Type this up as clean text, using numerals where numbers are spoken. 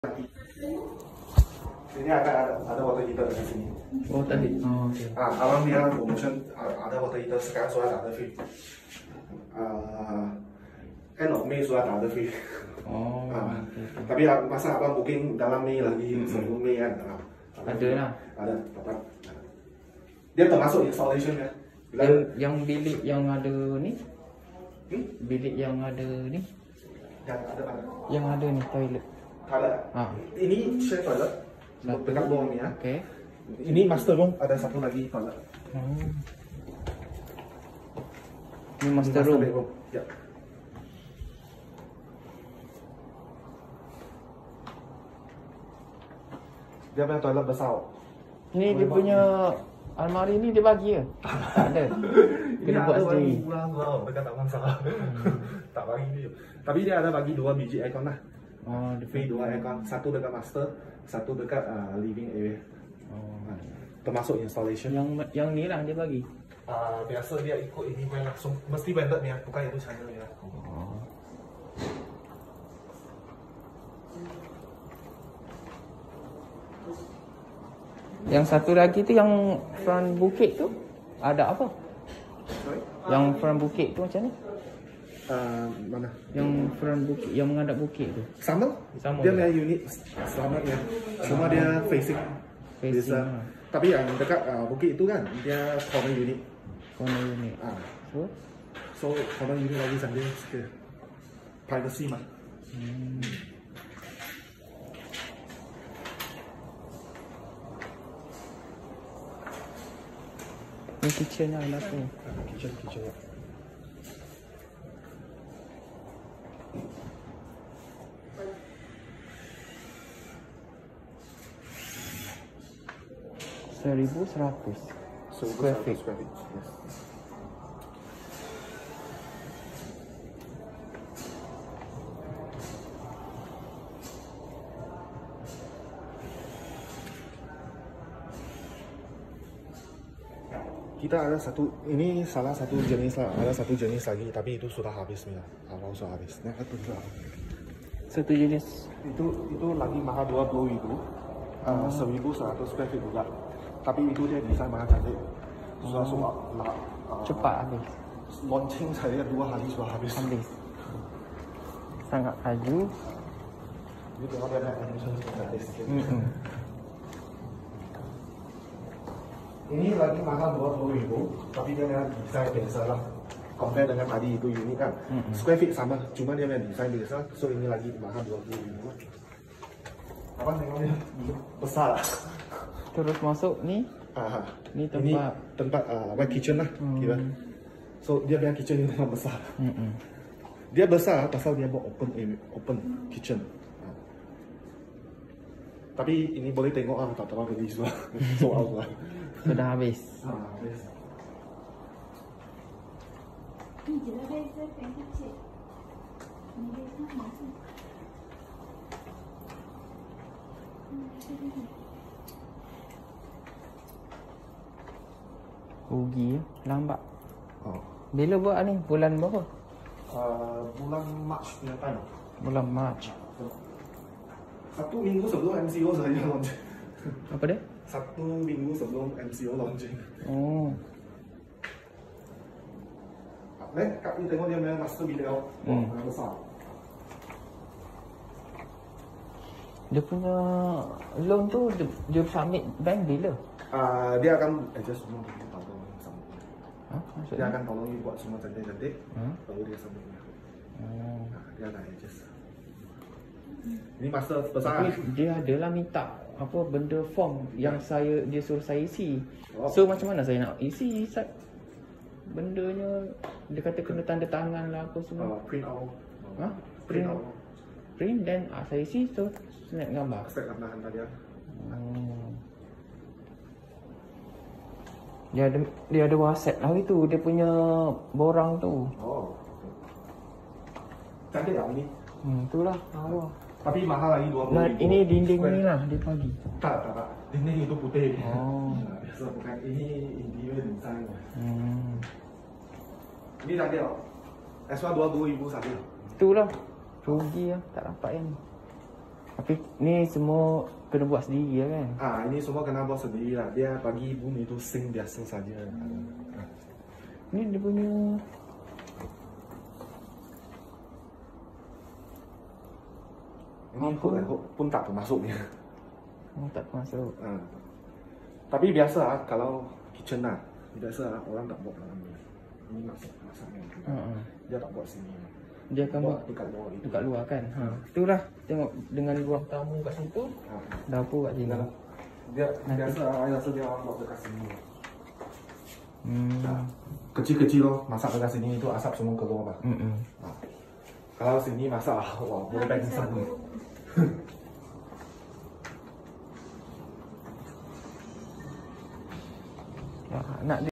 Ini ada water heater di sini. Oh tadi. Oh, okay. Abang dia promotion ada water heater sekarang sudah ada free. End of May sudah ada free. Oh. Okay. Tapi masa abang booking dalam Mei lagi sebelum Mei kan? Ada lah. Ada tetap. Dia termasuk installation ya. Yang bilik yang ada ni? Bilik yang ada ni? Yang ada ni toilet. Toilet. Ini share toilet. Dekat bawah ni ya. Okay. Ini master room, ada satu lagi toilet. Ini master room. Ya. Dia punya toilet besar. Ni dia punya almari ni dia bagi ke? Tak ada. Kena buat sendiri. Dekat tak masalah. Tak bagi dia. Tapi dia ada bagi 2 biji aircon lah. Oh, dia Free 2 aircon, satu dekat master, satu dekat living area. Termasuk installation. Yang ni lah dia bagi. Biasa dia ikut ini langsung, mesti branded ni, bukan itu channel ni. Yang satu lagi tu yang front bukit tu ada apa? Sorry? Yang front bukit tu macam ni? Mana? Yang front bukit, yang menghadap bukit tu. Sama? Sama. Dia punya unit sama ya. Cuma dia facing. Bisa. Tapi yang dekat bukit itu kan dia corner unit. Corner unit. So corner unit lagi sambil sikit. Privacy mah. Ni kitchen lah tu. Kitchen. $1,100 square feet. Yes. Kita ada satu, ini salah satu jenis lah, ada satu jenis lagi, tapi itu sudah habis ya, awal sudah habis. Nah, itu juga. Satu jenis. Itu lagi mahal 20.000, 1.100 square feet juga. Tapi itu dia desain mahal cantik, sudah semua cepat habis. Launching saya 2 hari sudah habis. Sangat laju. Ini tengok dia ada animation cantik sikit. Ini lagi mahal 20.000, tapi dia punya desain biasa lah. Compare dengan tadi itu unit kan, square feet sama, cuma dia punya desain biasa. So ini lagi mahal 20.000. Abang tengok dia besar lah. Terus masuk ni. Ni tempat wet kitchen lah kira. So dia punya kitchen ini memang besar. Dia besar pasal dia buat open kitchen. Tapi ini boleh tengok tak terlalu habis lah. So out lah. Sudah habis. Habis. Rugi ya, lambat. Bila buat ni? Bulan berapa? Bulan Mac punya time. Bulan Mac. 1 minggu sebelum MCO saya launching. Apa dia? 1 minggu sebelum MCO launching. Oh. Kak ni tengok dia punya master video. Sangat besar. Dia punya loan tu dia submit bank bila? Dia akan adjust semua tahun sama. Maksudnya? Dia akan tolong you buat semua cantik-cantik, baru dia submit. Dia akan adjust. Ini master besar. Tapi dia adalah minta apa benda form yang dia suruh saya isi. So macam mana saya nak isi bendanya? Dia kata kena tanda tangan lah apa semua. Print out. Print dan saya isi, so snap gambar. Snap gambar hantar dia. Dia ada WhatsApp lah itu, dia punya borang tu. Cantik tak ini? Itulah awal. Tapi mahal lagi 20.000. Ini dinding ni lah dia bagi. Tak. Dinding itu putih. Biasa bukan, ini interior design. Ini cantik tak? Extra 22.000 saja. Itulah. Rugi lah, tak dapat yang ni. Tapi ni semua kena buat sendiri lah kan? Ini semua kena buat sendiri lah. Dia bagi bumi itu sink biasa saja. Ni dia punya ini hook pun tak termasuk dia. tak masuk. Tapi biasa lah, kalau kitchen lah, biasa lah, orang tak buat dalam ni. Ini masaknya. Dia tak buat sini. Dia akan buat dekat luar kan. Itulah tengok dengan ruang tamu kat situ. Dapur kat sini. Dia biasa lah, saya rasa dia orang buat dekat sini. Hmm. Kecil-kecil loh, masak dekat sini itu asap semua keluar pak. Kalau sini masak, wah boleh pingsan nih. Nak